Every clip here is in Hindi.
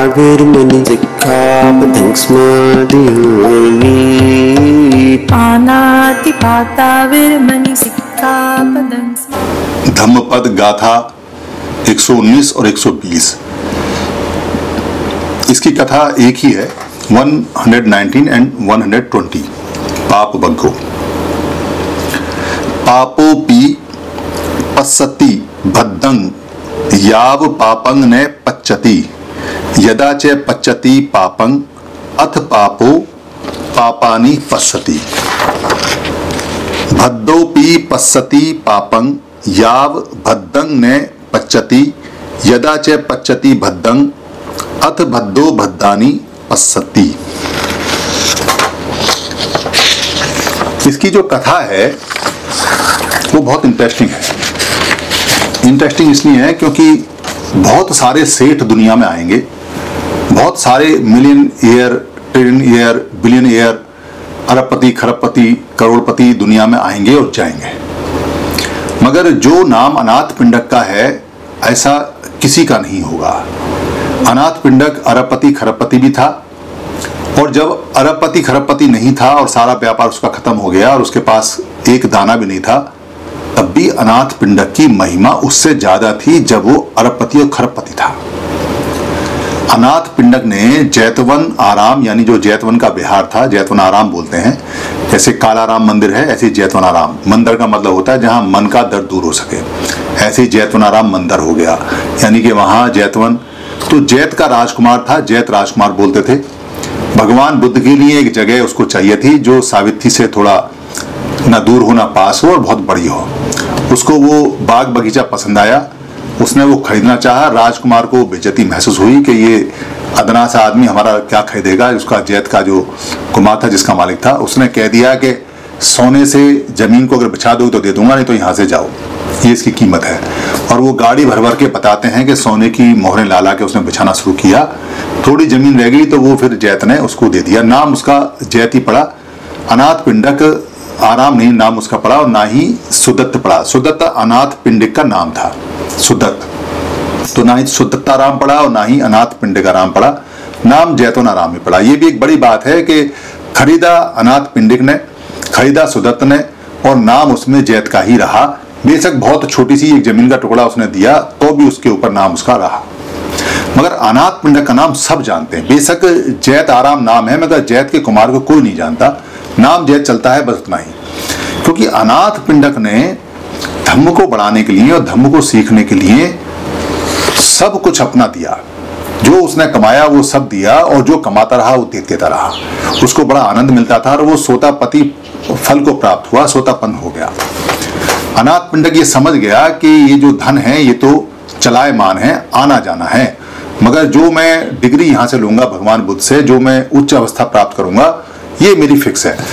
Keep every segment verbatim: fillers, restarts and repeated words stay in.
वेरमणि सिक्खापदं स्मादयामि। पानातिपाता वेरमणि सिक्खापदं। धम्मपद गाथा एक सौ उन्नीस और एक सौ बीस। इसकी कथा एक ही है, एक सौ उन्नीस एंड एक सौ बीस। पाप बग्गो। पापोपि पश्यति भद्दं याव पापं न पच्यति यदा च पच्यति पापं अथ पापो पापानि पश्यति। भद्दोपि पश्यति पापं याव भद्दं न पच्यति यदा च पच्यति भद्दं अथ भद्दो भद्दानि पश्यति। इसकी जो कथा है वो बहुत इंटरेस्टिंग है। इंटरेस्टिंग इसलिए है क्योंकि बहुत सारे सेठ दुनिया में आएंगे, बहुत सारे million year, trillion year, billion year, अरबपति, खरबपति, करोड़पति दुनिया में आएंगे और जाएंगे, मगर जो नाम अनाथ पिंडक का है ऐसा किसी का नहीं होगा। अनाथ पिंडक अरबपति खरबपति भी था, और जब अरबपति खरबपति नहीं था और सारा व्यापार उसका खत्म हो गया और उसके पास एक दाना भी नहीं था, तब भी अनाथ पिंडक की महिमा उससे ज्यादा थी जब वो अरबपति और खरबपति था। अनाथ पिंडक ने जैतवन आराम, यानी जो जैतवन का विहार था, जैतवन आराम बोलते हैं, जैसे कालाराम मंदिर है ऐसे जैतवन आराम। मंदिर का मतलब होता है जहां मन का दर्द दूर हो सके, ऐसे ही जैतवन आराम मंदिर हो गया, यानी कि वहां जैतवन। तो जैत का राजकुमार था, जैत राजकुमार बोलते थे। भगवान बुद्ध के लिए एक जगह उसको चाहिए थी जो सावित्री से थोड़ा ना दूर हो ना पास हो और बहुत बड़ी हो। उसको वो बाग बगीचा पसंद आया, उसने वो खरीदना चाहा। राजकुमार को बेइज्जती महसूस हुई कि ये अदना सा आदमी हमारा क्या खरीदेगा। उसका जैत का जो कुमार था, जिसका मालिक था, उसने कह दिया कि सोने से जमीन को अगर बिछा दो तो दे दूंगा, नहीं तो यहाँ से जाओ, ये इसकी कीमत है। और वो गाड़ी भर भर के बताते हैं कि सोने की मोहरें ला ला के उसने बिछाना शुरू किया। थोड़ी जमीन रह गई तो वो फिर जैत ने उसको दे दिया। नाम उसका जैत ही पड़ा, अनाथ पिंडक आराम नहीं नाम उसका पड़ा, और ना ही सुदत्त पड़ा। सुदत्त अनाथ पिंडिक का नाम था, सुदत्त। तो ना ही सुदत्ताराम पड़ा और ना ही अनाथ पिंडिक आराम पड़ा, नाम जैतवन आराम ही पड़ा। ये भी एक बड़ी बात है कि खरीदा अनाथ पिंडिक ने, खरीदा सुदत्त ने, और नाम उसमें जैत का ही रहा। बेशक बहुत छोटी सी एक जमीन का टुकड़ा उसने दिया तो भी उसके ऊपर नाम उसका रहा। मगर अनाथ पिंडक का नाम सब जानते हैं। बेशक जैत आराम नाम है, मगर जैत के कुमार को कोई नहीं जानता। नाम जैत चलता है बस उतना ही, क्योंकि अनाथ पिंडक ने धम्म को बढ़ाने के लिए और धम्म को सीखने के लिए सब कुछ अपना दिया। जो उसने कमाया वो सब दिया, और जो कमाता रहा वो देता रहा। उसको बड़ा आनंद मिलता था और वो सोतापति फल को प्राप्त हुआ, सोतापन हो गया। अनाथ पिंडक ये समझ गया कि ये जो धन है ये तो चलायमान है, आना जाना है, मगर जो मैं डिग्री यहाँ से लूंगा भगवान बुद्ध से, जो मैं उच्च अवस्था प्राप्त करूंगा, ये मेरी फिक्स है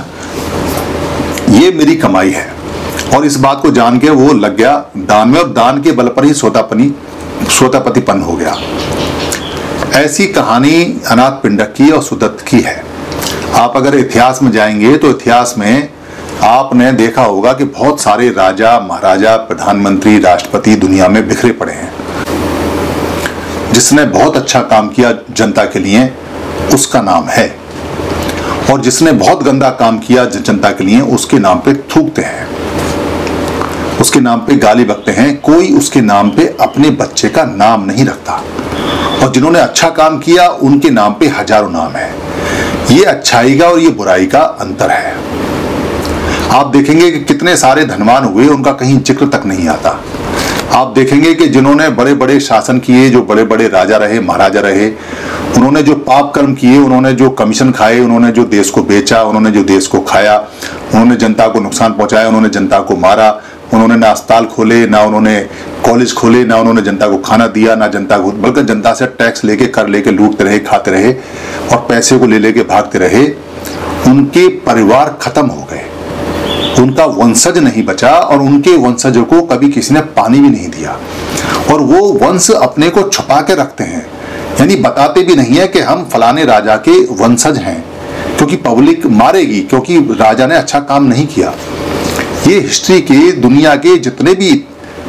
ये मेरी कमाई है। और इस बात को जान के वो लग गया दान में, और दान के बल पर ही सोतापनी सोतापतिपन हो गया। ऐसी कहानी अनाथ पिंडक की और सुदत्त की है। आप अगर इतिहास में जाएंगे तो इतिहास में आपने देखा होगा कि बहुत सारे राजा, महाराजा, प्रधानमंत्री, राष्ट्रपति दुनिया में बिखरे पड़े हैं। जिसने बहुत अच्छा काम किया जनता के लिए उसका नाम है, और जिसने बहुत गंदा काम किया जनता के लिए उसके नाम पे थूकते हैं, उसके नाम पे गाली बकते हैं। कोई उसके नाम पे अपने बच्चे का नाम नहीं रखता, और जिन्होंने अच्छा काम किया उनके नाम पे हजारों नाम है। ये अच्छाई का और ये बुराई का अंतर है। आप देखेंगे कि कितने सारे धनवान हुए, उनका कहीं जिक्र तक नहीं आता। आप देखेंगे कि जिन्होंने बड़े बड़े शासन किए, जो बड़े बड़े राजा रहे, महाराजा रहे, उन्होंने जो पाप कर्म किए, उन्होंने जो कमीशन खाए, उन्होंने जो देश को बेचा, उन्होंने जो देश को खाया, उन्होंने जनता को नुकसान पहुंचाया, उन्होंने जनता को मारा, उन्होंने ना अस्पताल खोले, ना उन्होंने कॉलेज खोले, ना उन्होंने जनता को खाना दिया, ना जनता को, बल्कि जनता से टैक्स लेके, कर लेके लूटते रहे, खाते रहे और पैसे को ले लेके भागते रहे। उनके परिवार खत्म हो गए, उनका वंशज नहीं बचा, और उनके वंशजों को कभी किसी ने पानी भी नहीं दिया। और वो वंश अपने को छुपा के रखते हैं, यानी बताते भी नहीं है कि हम फलाने राजा के वंशज हैं, क्योंकि पब्लिक मारेगी, क्योंकि राजा ने अच्छा काम नहीं किया। ये हिस्ट्री के, दुनिया के जितने भी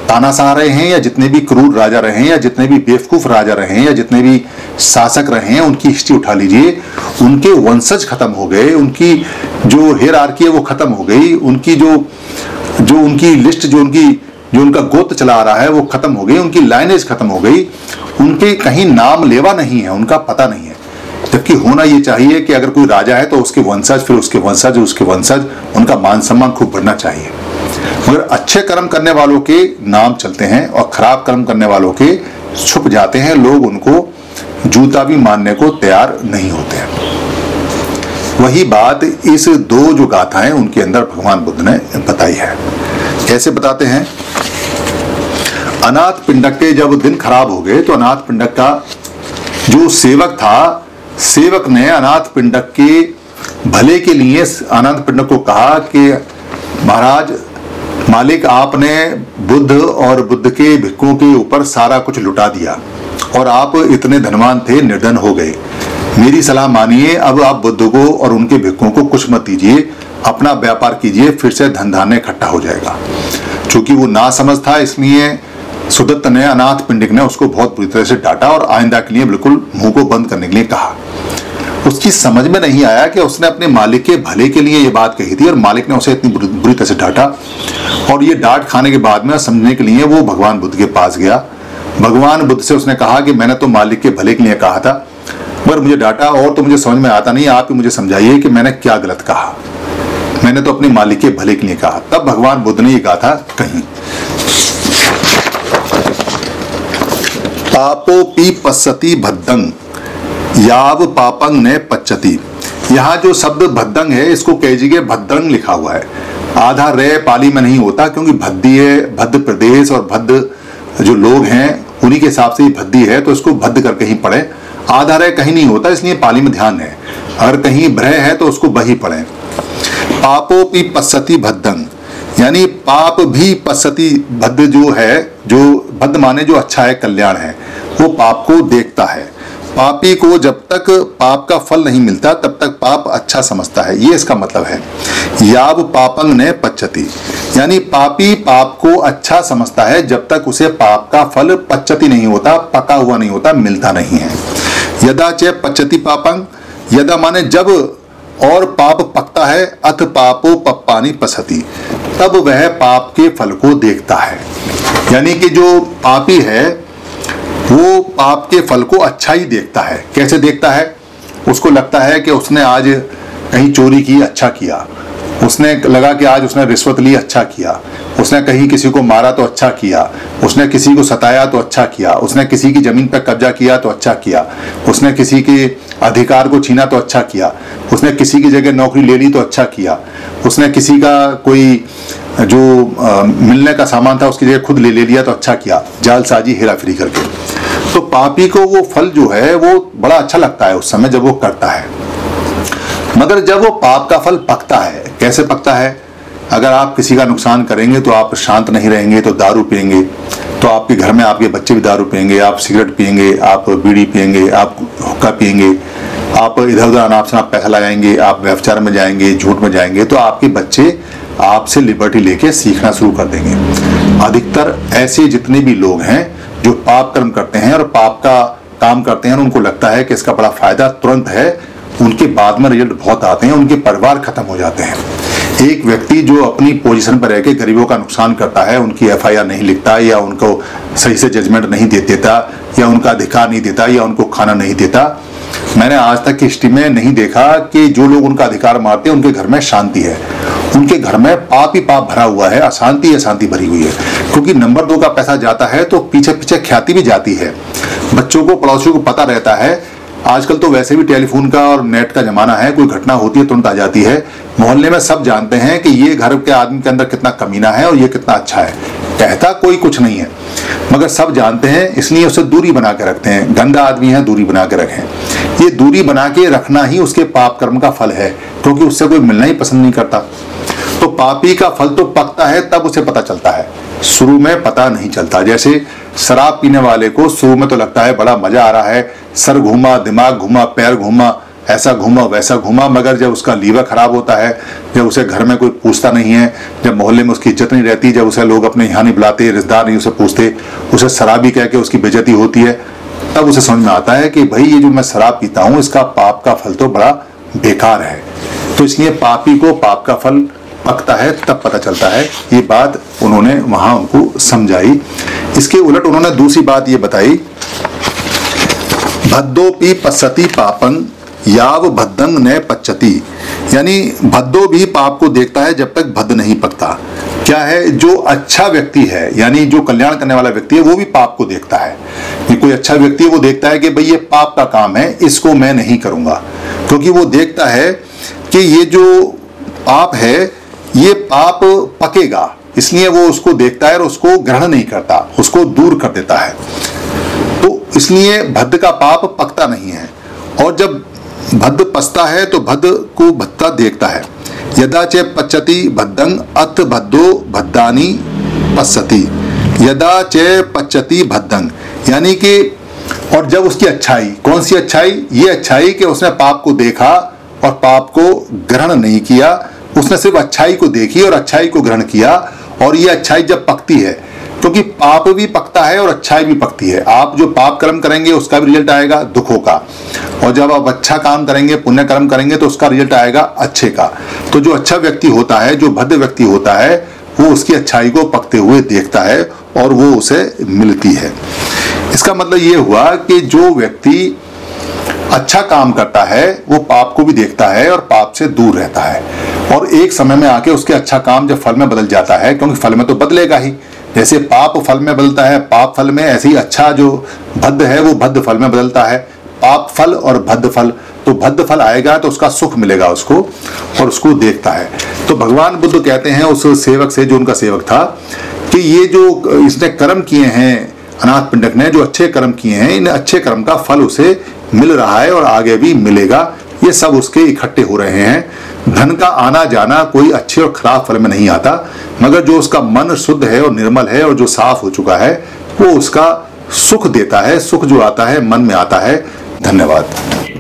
तानाशाह रहे हैं या जितने भी क्रूर राजा रहे हैं या जितने भी बेवकूफ राजा रहे हैं या जितने भी शासक रहे हैं, उनकी हिस्ट्री उठा लीजिए, उनके वंशज खत्म हो गए, उनकी जो हेरार्की है वो खत्म हो गई, उनकी जो जो उनकी लिस्ट जो उनकी जो उनका गोत्र चला आ रहा है वो खत्म हो गई, उनकी लाइनेज खत्म हो गई, उनके कहीं नाम लेवा नहीं है, उनका पता नहीं है। जबकि होना ये चाहिए कि अगर कोई राजा है तो उसके वंशज, फिर उसके वंशज, उसके वंशज, उनका मान सम्मान खूब बढ़ना चाहिए। मगर अच्छे कर्म करने वालों के नाम चलते हैं और खराब कर्म करने वालों के छुप जाते हैं, लोग उनको जूता भी मानने को तैयार नहीं होते हैं। वही बात इस दो जो गाथाएं उनके अंदर भगवान बुद्ध ने बताई है। कैसे बताते हैं? अनाथ पिंडक के जब दिन खराब हो गए तो अनाथ पिंडक का जो सेवक था, सेवक ने अनाथ पिंडक के भले के लिए अनाथ पिंडक को कहा कि महाराज मालिक, आपने बुद्ध और बुद्ध के भिक्खुओं के ऊपर सारा कुछ लुटा दिया और आप इतने धनवान थे, निर्धन हो गए। मेरी सलाह मानिए, अब आप बुद्ध को और उनके भिक्खुओं को कुछ मत दीजिए, अपना व्यापार कीजिए, फिर से धन धान्य इकट्ठा हो जाएगा। चूंकि वो ना समझ था, इसलिए सुदत्त ने, अनाथ पिंडिक ने उसको बहुत बुरी तरह से डांटा और आइंदा के लिए बिल्कुल मुंह को बंद करने के लिए कहा। उसकी समझ में नहीं आया कि उसने अपने मालिक के भले के लिए ये बात कही थी और मालिक ने उसे इतनी बुरी तरह से डांटा। और ये डांट खाने के बाद में समझने के लिए वो भगवान बुद्ध के पास गया। भगवान बुद्ध से उसने कहा कि मैंने तो मालिक के भले के लिए कहा था, मगर मुझे डांटा और तो मुझे समझ में आता नहीं, आप ही मुझे समझाइए कि मैंने क्या गलत कहा। मैंने तो अपने मालिक के भले के लिए कहा। तब भगवान बुद्ध ने ये कहा कहीं, पापोपि पश्यति भद्दंग याव पापंग ने पच्चति। यहाँ जो शब्द भद्दंग है, इसको कह जगह भद्दंग लिखा हुआ है। आधा रे पाली में नहीं होता, क्योंकि भद्दी है, भद्द प्रदेश और भद्द जो लोग हैं उन्हीं के हिसाब से ही भद्दी है, तो इसको भद्द करके ही पढ़े। आधा रे कहीं नहीं होता, इसलिए पाली में ध्यान है। अगर कहीं भ्रय है तो उसको बही पढ़े। पापोपि पश्यति भद्दंग, यानी पाप भी पश्यति, भद्द जो है, जो भद्द माने जो अच्छा है, कल्याण है, वो पाप को देखता है। पापी को जब तक पाप का फल नहीं मिलता तब तक पाप अच्छा समझता है, ये इसका मतलब है। याव पापंग ने पच्चति, यानी पापी पाप को अच्छा समझता है जब तक उसे पाप का फल पच्चति नहीं होता, पका हुआ नहीं होता, मिलता नहीं है। यदा च पच्चति पापंग, यदा माने जब और पाप पकता है, अथ पापो पप्पानी पसति, तब वह पाप के फल को देखता है। यानी कि जो पापी है वो पाप के फल को अच्छा ही देखता है। कैसे देखता है? उसको लगता है कि उसने आज कहीं चोरी की, अच्छा किया। उसने लगा कि आज उसने रिश्वत ली, अच्छा किया। उसने कहीं किसी को मारा तो अच्छा किया। उसने किसी को सताया तो अच्छा किया। उसने किसी की जमीन पर कब्जा किया तो अच्छा किया। उसने किसी के अधिकार को छीना तो अच्छा किया। उसने किसी की जगह नौकरी ले ली तो अच्छा किया। उसने किसी का कोई जो आ, मिलने का सामान था उसकी जगह खुद ले ले लिया तो अच्छा किया, जालसाजी हेराफेरी करके। तो पापी को वो फल जो है वो बड़ा अच्छा लगता है उस समय जब वो करता है। मगर जब वो पाप का फल पकता है, कैसे पकता है? अगर आप किसी का नुकसान करेंगे तो आप शांत नहीं रहेंगे, तो दारू पिएंगे, तो आपके घर में आपके बच्चे भी दारू पिएंगे, आप सिगरेट पिएंगे, आप बीड़ी पिएंगे, आप हुक्का पिएंगे, आप इधर उधर अनाप शनाप पैसा लगाएंगे, आप व्यभिचार में जाएंगे, झूठ में जाएंगे, तो आपके बच्चे आपसे लिबर्टी लेके सीखना शुरू कर देंगे। अधिकतर ऐसे जितने भी लोग हैं जो पाप कर्म करते हैं और पाप का काम करते हैं, उनको लगता है कि इसका बड़ा फायदा तुरंत है, उनके बाद में रिजल्ट बहुत आते हैं, उनके परिवार खत्म हो जाते हैं। एक व्यक्ति जो अपनी पोजीशन पर रह के गरीबों का नुकसान करता है, उनकी एफ आई आर नहीं लिखता या उनको सही से जजमेंट नहीं दे देता या उनका अधिकार नहीं देता या उनको खाना नहीं देता, मैंने आज तक की हिस्ट्री में नहीं देखा कि जो लोग उनका अधिकार मारते हैं उनके घर में शांति है। उनके घर में पाप ही पाप भरा हुआ है, अशांति अशांति भरी हुई है। क्योंकि नंबर दो का पैसा जाता है तो पीछे पीछे ख्याति भी जाती है। बच्चों को, पड़ोसियों को पता रहता है। आजकल तो वैसे भी टेलीफोन का और नेट का जमाना है, कोई घटना होती है तुरंत आ जाती है। मोहल्ले में सब जानते हैं कि ये घर के आदमी के अंदर कितना कमीना है और ये कितना अच्छा है। कहता कोई कुछ नहीं है, मगर सब जानते हैं, इसलिए उसे दूरी बना के रखते हैं। गंदा आदमी है, दूरी बना के रखें। ये दूरी बना के रखना ही उसके पाप कर्म का फल है, क्योंकि उससे कोई मिलना ही पसंद नहीं करता। तो पापी का फल तो पकता है तब उसे पता चलता है, शुरू में पता नहीं चलता। जैसे शराब पीने वाले को शुरू में तो लगता है बड़ा मजा आ रहा है, सर घूमा, दिमाग घूमा, पैर घूमा, ऐसा घूमा वैसा घूमा, मगर जब उसका लीवर खराब होता है, जब उसे घर में कोई पूछता नहीं है, जब मोहल्ले में उसकी इज्जत नहीं रहती, जब उसे लोग अपने यहाँ नहीं बुलाते, रिश्तेदार नहीं उसे पूछते, उसे शराबी कह के उसकी बेइज्जती होती है, तब उसे समझ में आता है कि भाई ये जो मैं शराब पीता हूँ इसका पाप का फल तो बड़ा बेकार है। तो इसलिए पापी को पाप का फल पकता है तब पता चलता है। ये बात उन्होंने वहां उनको समझाई। इसके उलट उन्होंने दूसरी बात ये बताई, भद्दोपि पश्यति पापं याव भद्दंग न पच्यति, यानी भद्दो भी पाप को देखता है जब तक भद्द नहीं पकता। क्या है, जो अच्छा व्यक्ति है यानी जो कल्याण करने वाला व्यक्ति है वो भी पाप को देखता है। ये कोई अच्छा व्यक्ति है वो देखता है कि भाई ये पाप का काम है, इसको मैं नहीं करूंगा, क्योंकि वो देखता है कि ये जो पाप है ये पाप पकेगा, इसलिए वो उसको देखता है और उसको ग्रहण नहीं करता, उसको दूर कर देता है। तो इसलिए भद्द का पाप पकता नहीं है। और जब भद्द पचता है तो भद्द को भद्दा देखता है। यदा च पच्यति भद्दंग अथ भद्दो भद्दानी पश्यति, यदा च पच्यति भद्दंग, यानी कि और जब उसकी अच्छाई, कौन सी अच्छाई, ये अच्छाई कि उसने पाप को देखा और पाप को ग्रहण नहीं किया, उसने सिर्फ अच्छाई को देखी और अच्छाई को ग्रहण किया, और ये अच्छाई जब पकती है, क्योंकि पाप भी पकता है और अच्छाई भी पकती है। आप जो पाप कर्म करेंगे उसका भी रिजल्ट आएगा दुखों का, और जब आप अच्छा काम करेंगे, पुण्य कर्म करेंगे तो उसका रिजल्ट आएगा अच्छे का। तो जो अच्छा व्यक्ति होता है, जो भद्र व्यक्ति होता है, वो उसकी अच्छाई को पकते हुए देखता है और वो उसे मिलती है। इसका मतलब ये हुआ कि जो व्यक्ति अच्छा काम करता है वो पाप को भी देखता है और पाप से दूर रहता है, और एक समय में आके उसके अच्छा काम जब फल में बदल जाता है, क्योंकि फल में तो बदलेगा ही, जैसे पाप फल में बदलता है पाप फल में, ऐसे ही अच्छा जो भद्द है वो भद्द फल में बदलता है, पाप फल और भद्द फल। तो भद्द फल आएगा तो उसका सुख मिलेगा उसको, और उसको देखता है। तो भगवान बुद्ध कहते हैं उस सेवक से, जो उनका सेवक था, कि ये जो इसने कर्म किए हैं, अनाथ पिंडक ने जो अच्छे कर्म किए हैं, इन अच्छे कर्म का फल उसे मिल रहा है और आगे भी मिलेगा। ये सब उसके इकट्ठे हो रहे हैं। धन का आना जाना कोई अच्छे और खराब फल में नहीं आता, मगर जो उसका मन शुद्ध है और निर्मल है और जो साफ हो चुका है वो उसका सुख देता है। सुख जो आता है मन में आता है। धन्यवाद।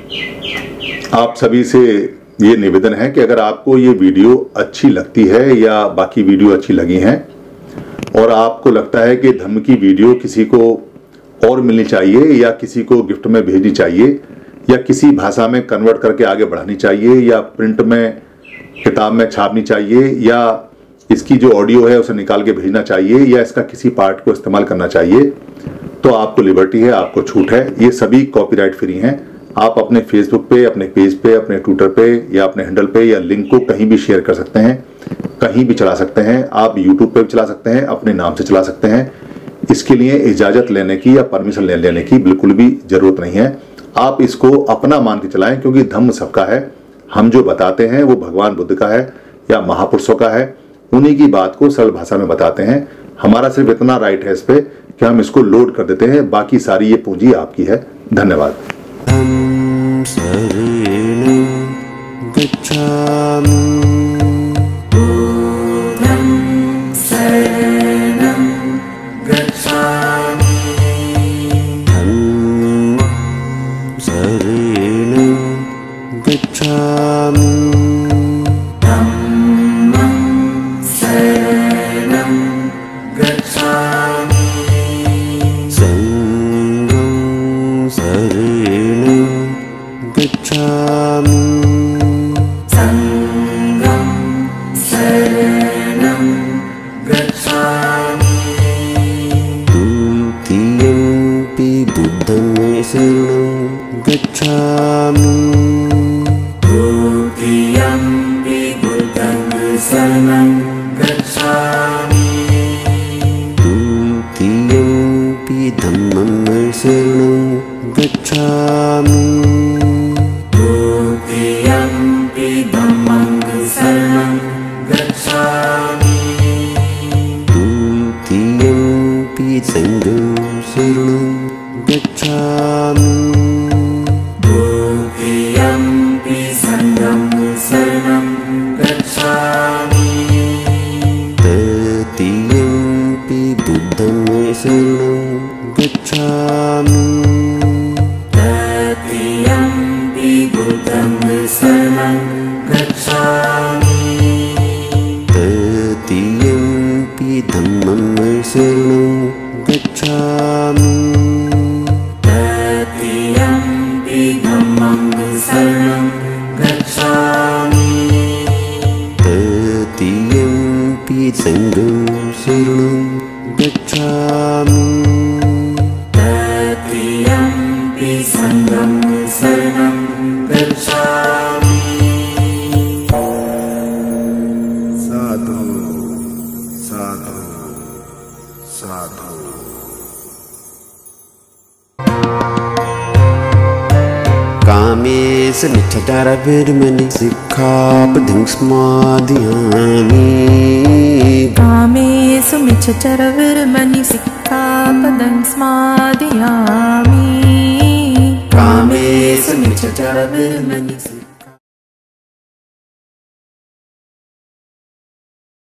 आप सभी से ये निवेदन है कि अगर आपको ये वीडियो अच्छी लगती है या बाकी वीडियो अच्छी लगी हैं और आपको लगता है कि धम्म की वीडियो किसी को और मिलनी चाहिए या किसी को गिफ्ट में भेजनी चाहिए या किसी भाषा में कन्वर्ट करके आगे बढ़ानी चाहिए या प्रिंट में किताब में छापनी चाहिए या इसकी जो ऑडियो है उसे निकाल के भेजना चाहिए या इसका किसी पार्ट को इस्तेमाल करना चाहिए, तो आपको लिबर्टी है, आपको छूट है। ये सभी कॉपीराइट फ्री हैं। आप अपने फेसबुक पे, अपने पेज पे, अपने ट्विटर पे या अपने हैंडल पे या लिंक को कहीं भी शेयर कर सकते हैं, कहीं भी चला सकते हैं। आप यूट्यूब पे भी चला सकते हैं, अपने नाम से चला सकते हैं। इसके लिए इजाजत लेने की या परमिशन ले लेने की बिल्कुल भी जरूरत नहीं है। आप इसको अपना मान के चलाएं, क्योंकि धम्म सबका है। हम जो बताते हैं वो भगवान बुद्ध का है या महापुरुषों का है, उन्हीं की बात को सरल भाषा में बताते हैं। हमारा सिर्फ इतना राइट है इस पे कि हम इसको लोड कर देते हैं, बाकी सारी ये पूंजी आपकी है। धन्यवाद। हम शरणं गच्छामि। Tatiampi Buddham तृतीयम्पि धम्मं शरणं गच्छामि तृतीयम्पि धम्मं शरणं गच्छामि तृतीयम्पि संघं शरणं गच्छामि तृतीयम्पि संघं शरणं गच्छामि साधु साधु साधु। कामेषु मिथ्याचारविर्मणि सिक्खापदं समादयामि कामेषु मिच्छचरविर्मणि सिक्खापदं समादयामि